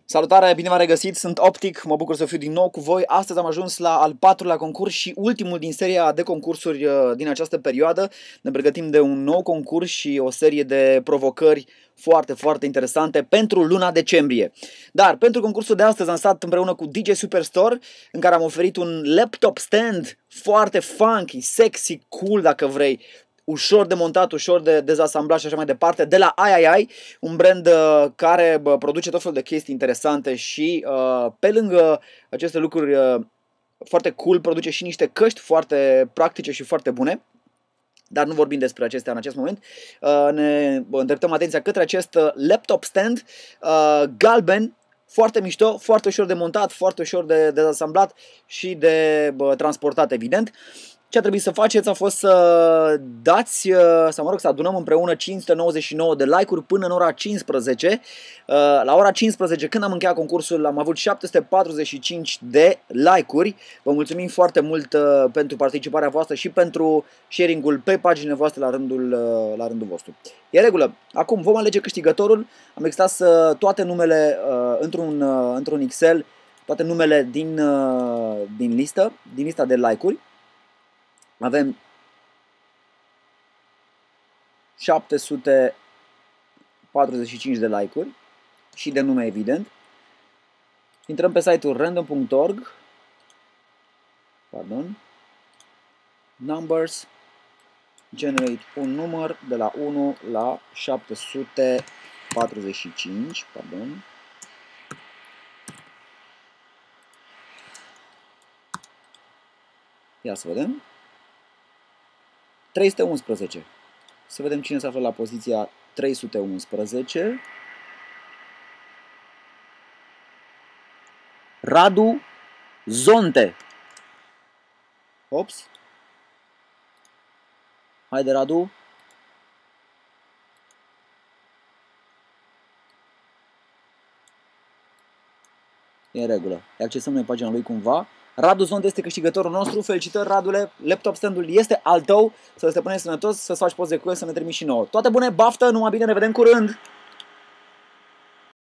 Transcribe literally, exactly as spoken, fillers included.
Salutare, bine v-am regăsit, sunt Optic, mă bucur să fiu din nou cu voi. Astăzi am ajuns la al patrulea concurs și ultimul din seria de concursuri din această perioadă. Ne pregătim de un nou concurs și o serie de provocări foarte, foarte interesante pentru luna decembrie. Dar pentru concursul de astăzi am stat împreună cu D J Superstore, în care am oferit un laptop stand foarte funky, sexy, cool dacă vrei, ușor de montat, ușor de dezasamblat și așa mai departe, de la I I I, un brand uh, care bă, produce tot felul de chestii interesante și uh, pe lângă aceste lucruri uh, foarte cool, produce și niște căști foarte practice și foarte bune. Dar nu vorbim despre acestea în acest moment. Uh, ne îndreptăm atenția către acest uh, laptop stand uh, galben, foarte mișto, foarte ușor de montat, foarte ușor de dezasamblat și de bă, transportat, evident. Ce a trebuit să faceți a fost să dați, sau mă rog, să adunăm împreună cinci sute nouăzeci și nouă de like-uri până în ora cincisprezece. La ora cincisprezece, când am încheiat concursul, am avut șapte sute patruzeci și cinci de like-uri. Vă mulțumim foarte mult pentru participarea voastră și pentru sharing-ul pe paginile voastre la rândul, la rândul vostru. E regulă. Acum vom alege câștigătorul. Am extras toate numele într-un, într-un Excel, toate numele din, din listă, din lista de like-uri. Avem șapte sute patruzeci și cinci de like-uri și de nume, evident. Intrăm pe site-ul random punct org. Pardon. Numbers. Generate un număr de la unu la șapte sute patruzeci și cinci. Pardon. Ia să vedem. trei sute unsprezece. Să vedem cine se află la poziția trei sute unsprezece. Radu Zonte. Ops. Haide, Radu. E în regulă. Accesăm noi pagina lui cumva. Radu Zonte este câștigătorul nostru. Felicitări, Radule. Laptop stand-ul este al tău. Să te puneți sănătos, să-ți faci poze cu el, să ne trimiți și nouă. Toate bune, baftă, numai bine, ne vedem curând!